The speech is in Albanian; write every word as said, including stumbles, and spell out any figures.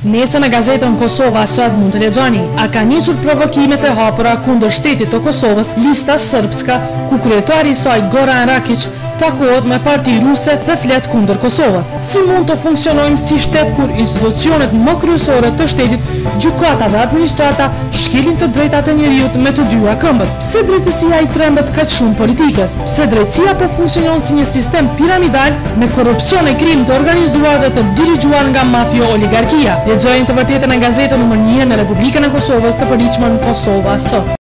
Nesër në gazetën Kosova sot mund të lexoni: a ka nisur provokimet e hapura kundër shtetit të Kosovës lista srpska, ku kryetari i saj Goran Rakić takohet me parti ruse dhe flet kundër Kosovës. Si mund të funksionojmë si shtet kur institucionet më kryesore të shtetit, gjykata dhe administrata, shkelin të drejtat e njeriut me të dyja këmbët? Pse drejtësia i trembet kaq shumë politikës? Pse drejtësia po funksionon si një sistem piramidal me korrupsion e krim të organizuar dhe të dirigjuar nga mafio oligarkia? Lexojeni të vërtetën në gazetën numër një në Republikën e Kosovës të përditshme Kosova Sot.